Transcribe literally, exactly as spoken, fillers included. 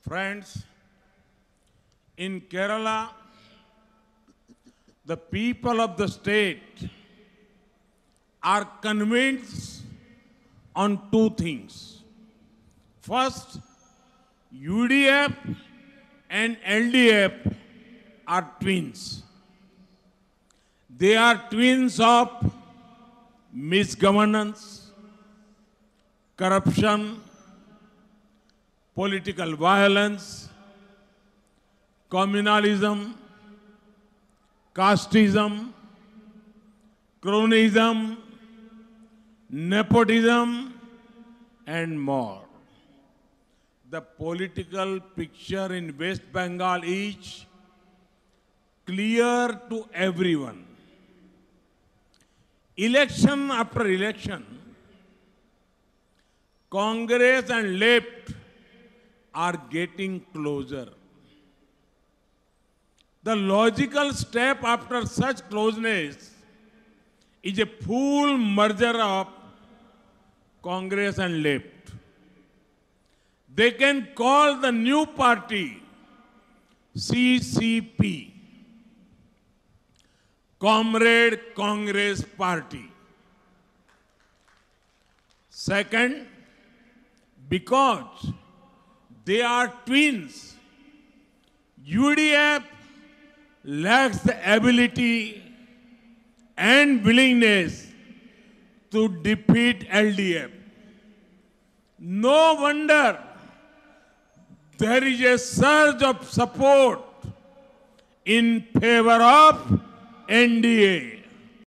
Friends, in Kerala, the people of the state are convinced on two things. First, U D F and L D F are twins. They are twins of misgovernance, corruption, political violence, communalism, casteism, cronyism, nepotism, and more. The political picture in West Bengal is clear to everyone. Election after election, Congress and left are getting closer. The logical step after such closeness is a full merger of Congress and left. They can call the new party C C P, Comrade Congress Party. Second, because they are twins, U D F lacks the ability and willingness to defeat L D F. No wonder there is a surge of support in favor of N D A.